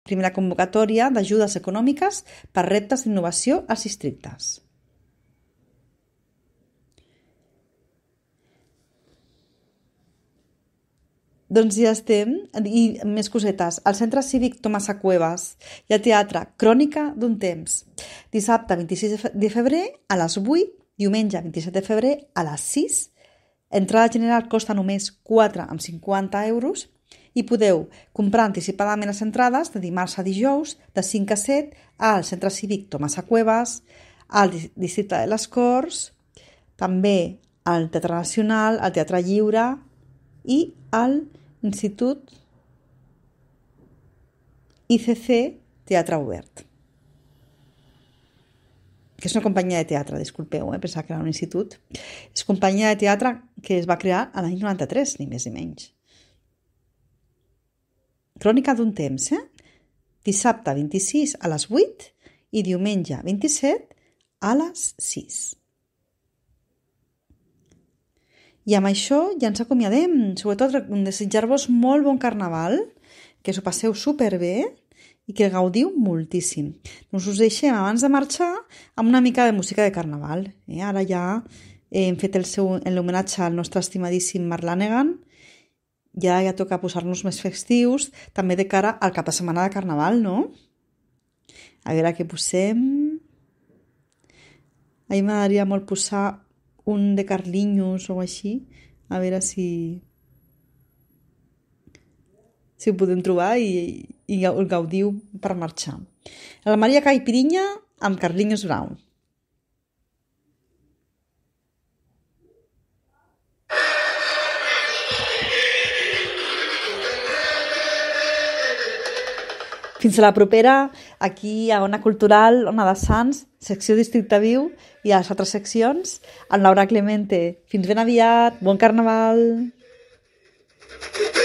Primera convocatòria d'ajudes econòmiques per reptes d'innovació als districtes. Doncs ja estem. I més cosetes. Al Centre Cívic Tomàs Cuevas hi ha teatre Crònica d'un temps. Dissabte 26 de febrer a les 8, diumenge 27 de febrer a les 6. Entrada general costa només 4,50 euros i podeu comprar anticipadament les entrades de dimarts a dijous de 5 a 7 al Centre Cívic Tomàs Cuevas, al districte de les Corts, també al Teatre Nacional, al Teatre Lliure i al Institut ICC Teatre Obert, que és una companyia de teatre, disculpeu, pensava que era un institut. És companyia de teatre que es va crear a l'any 93, ni més ni menys. Crònica d'un temps, Dissabte 26 a les 8 i diumenge 27 a les 6. I amb això ja ens acomiadem. Sobretot desitjar-vos molt bon carnaval, que s'ho passeu superbé i que gaudiu moltíssim. Doncs us deixem abans de marxar amb una mica de música de carnaval. Ara ja hem fet l'homenatge al nostre estimadíssim Mark Lanegan. Ja toca posar-nos més festius, també de cara al cap de setmana de carnaval, no? A veure què posem. A mi m'agradaria molt posar un de Carlinhos o així, a veure si ho podem trobar i el gaudiu per marxar. La Maria Caipirinha amb Carlinhos Brown. Fins a la propera, aquí a Ona Cultural, Ona de Sants, secció Districte Viu i a les altres seccions, amb Laura Clemente. Fins ben aviat, bon carnaval!